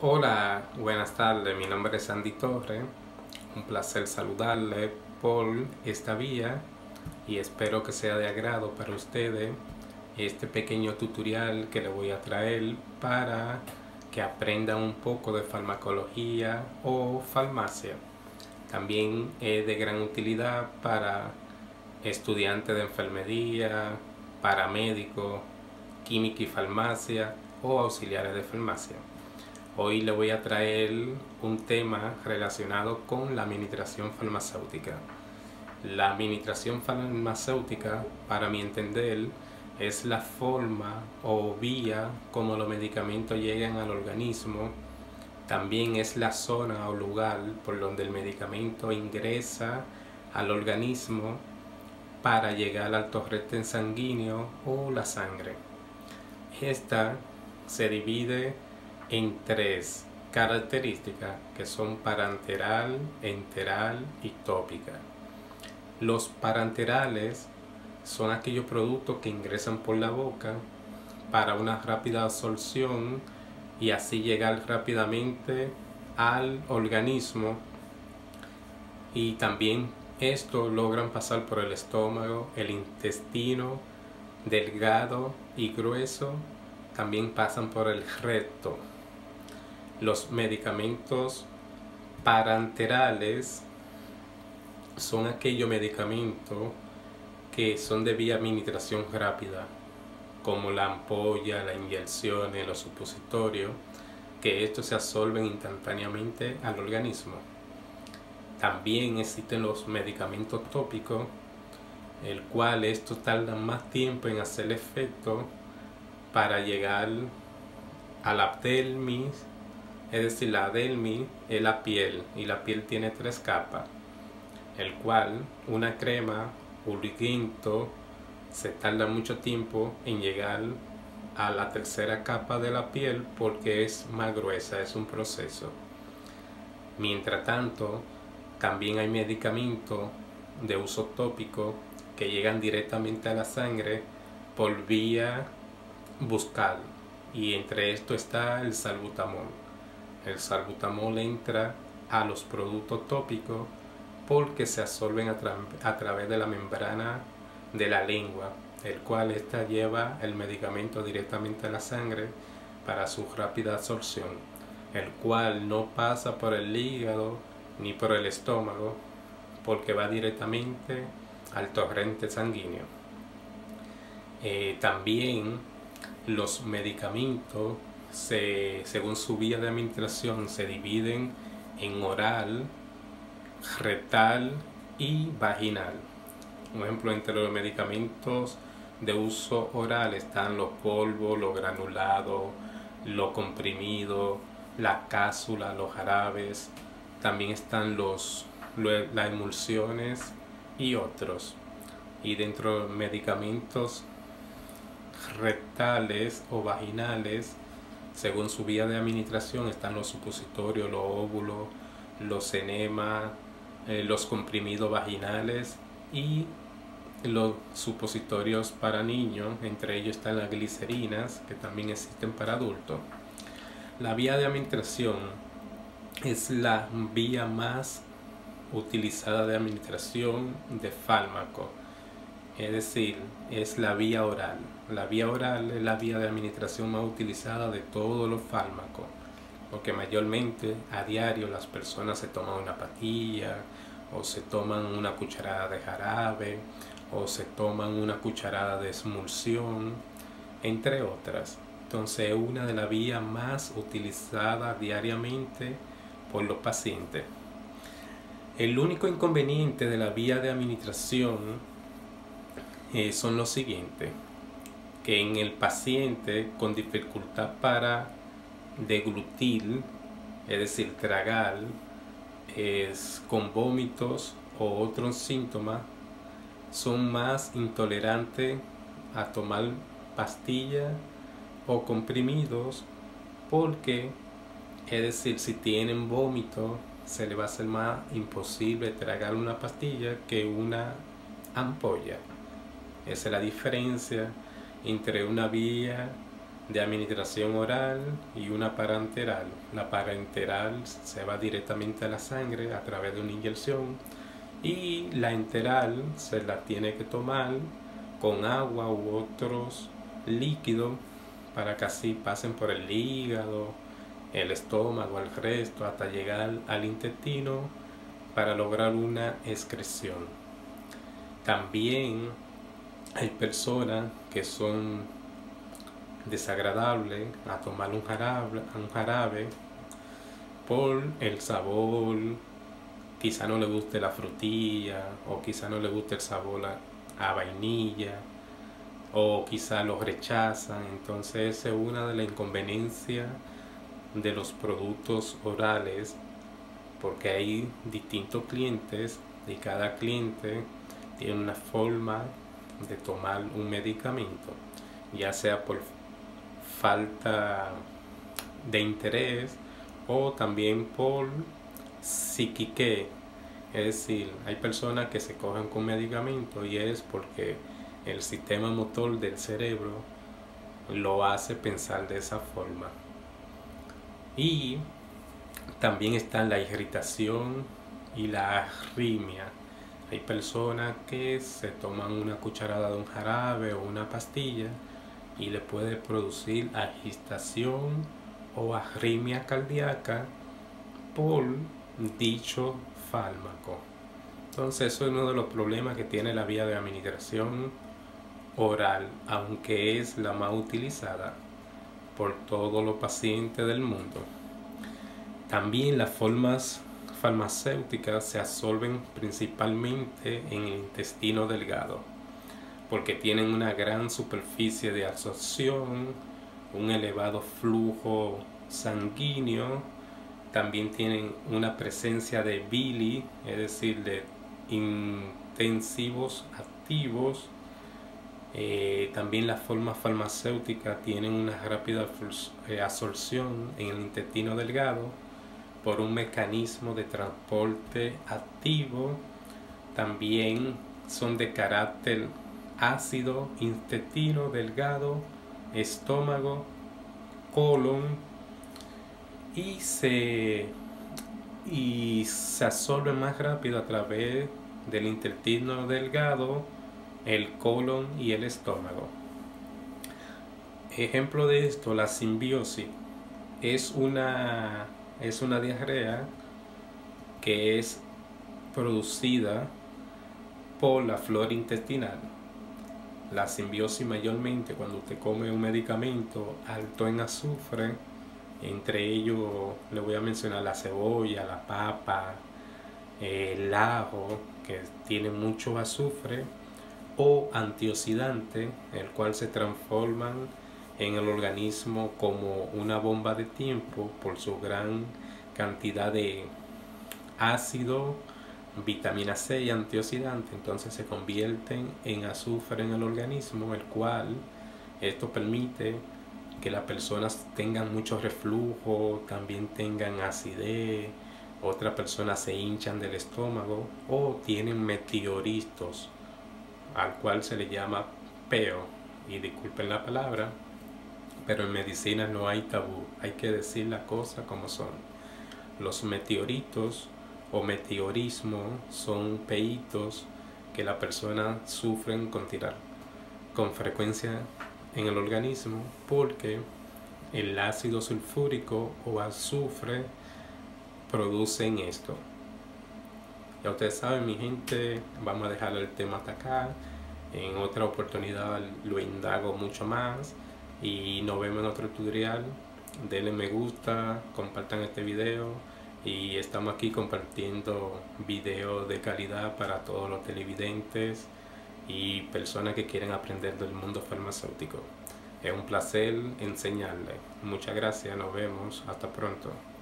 Hola, buenas tardes, mi nombre es Andy Torre, un placer saludarle por esta vía y espero que sea de agrado para ustedes este pequeño tutorial que le voy a traer para que aprendan un poco de farmacología o farmacia. También es de gran utilidad para estudiantes de enfermería, paramédicos, química y farmacia o auxiliares de farmacia. Hoy le voy a traer un tema relacionado con la administración farmacéutica. La administración farmacéutica, para mi entender, es la forma o vía como los medicamentos llegan al organismo. También es la zona o lugar por donde el medicamento ingresa al organismo para llegar al torrente sanguíneo o la sangre. Esta se divide en tres características que son parenteral, enteral y tópica. Los parenterales son aquellos productos que ingresan por la boca para una rápida absorción y así llegar rápidamente al organismo, y también esto logran pasar por el estómago, el intestino delgado y grueso, también pasan por el recto. Los medicamentos parenterales son aquellos medicamentos que son de vía administración rápida, como la ampolla, las inyecciones, los supositorios, que estos se absorben instantáneamente al organismo. También existen los medicamentos tópicos, el cual estos tardan más tiempo en hacer efecto para llegar a la dermis. Es decir, la dermis es la piel y la piel tiene tres capas, el cual una crema ungüento se tarda mucho tiempo en llegar a la tercera capa de la piel porque es más gruesa, es un proceso. Mientras tanto, también hay medicamentos de uso tópico que llegan directamente a la sangre por vía bucal, y entre esto está el salbutamol. El salbutamol entra a los productos tópicos porque se absorben a través de la membrana de la lengua, el cual esta lleva el medicamento directamente a la sangre para su rápida absorción, el cual no pasa por el hígado ni por el estómago porque va directamente al torrente sanguíneo. También los medicamentos, según su vía de administración, se dividen en oral, rectal y vaginal. Por ejemplo, entre los medicamentos de uso oral están los polvos, los granulados, los comprimidos, las cápsulas, los jarabes. También están las emulsiones y otros. Y dentro de los medicamentos rectales o vaginales, según su vía de administración, están los supositorios, los óvulos, los enemas, los comprimidos vaginales y los supositorios para niños. Entre ellos están las glicerinas, que también existen para adultos. La vía de administración es la vía más utilizada de administración de fármaco, es decir, es la vía oral. La vía oral es la vía de administración más utilizada de todos los fármacos, porque mayormente a diario las personas se toman una pastilla, o se toman una cucharada de jarabe, o se toman una cucharada de emulsión, entre otras. Entonces es una de las vías más utilizadas diariamente por los pacientes. El único inconveniente de la vía de administración son los siguientes: que en el paciente con dificultad para deglutir, es decir, tragar, con vómitos o otros síntomas, son más intolerantes a tomar pastillas o comprimidos, porque, es decir, si tienen vómito, se le va a hacer más imposible tragar una pastilla que una ampolla. Esa es la diferencia entre una vía de administración oral y una parenteral. La parenteral se va directamente a la sangre a través de una inyección y la enteral se la tiene que tomar con agua u otros líquidos para que así pasen por el hígado, el estómago, el resto, hasta llegar al intestino para lograr una excreción. También hay personas que son desagradables a tomar un jarabe por el sabor, quizá no le guste la frutilla, o quizá no le guste el sabor a vainilla, o quizá lo rechazan. Entonces esa es una de las inconveniencias de los productos orales, porque hay distintos clientes y cada cliente tiene una forma de tomar un medicamento, ya sea por falta de interés o también por psiquique. Es decir, hay personas que se cogen con medicamentos y es porque el sistema motor del cerebro lo hace pensar de esa forma. Y también está la irritación y la arritmia. Hay personas que se toman una cucharada de un jarabe o una pastilla y le puede producir agitación o arritmia cardíaca por dicho fármaco. Entonces eso es uno de los problemas que tiene la vía de administración oral, aunque es la más utilizada por todos los pacientes del mundo. También las formas farmacéuticas se absorben principalmente en el intestino delgado, porque tienen una gran superficie de absorción, un elevado flujo sanguíneo, también tienen una presencia de bili, es decir, de intensivos activos. También las formas farmacéuticas tienen una rápida absorción en el intestino delgado por un mecanismo de transporte activo. También son de carácter ácido, intestino delgado, estómago, colon, y se absorben más rápido a través del intestino delgado, el colon y el estómago. Ejemplo de esto, la simbiosis es una diarrea que es producida por la flora intestinal. La simbiosis mayormente cuando usted come un medicamento alto en azufre, entre ellos le voy a mencionar la cebolla, la papa, el ajo, que tiene mucho azufre, o antioxidante, el cual se transforman en el organismo como una bomba de tiempo por su gran cantidad de ácido, vitamina C y antioxidante. Entonces se convierten en azufre en el organismo, el cual esto permite que las personas tengan mucho reflujo, también tengan acidez, otras personas se hinchan del estómago o tienen meteoritos, al cual se le llama peo. Y disculpen la palabra, pero en medicina no hay tabú, hay que decir las cosas como son. Los meteoritos o meteorismo son peitos que la persona sufren con frecuencia en el organismo, porque el ácido sulfúrico o azufre producen esto. Ya ustedes saben, mi gente, vamos a dejar el tema hasta acá. En otra oportunidad lo indago mucho más y nos vemos en otro tutorial. Denle me gusta, compartan este video y estamos aquí compartiendo videos de calidad para todos los televidentes y personas que quieren aprender del mundo farmacéutico. Es un placer enseñarles. Muchas gracias, nos vemos, hasta pronto.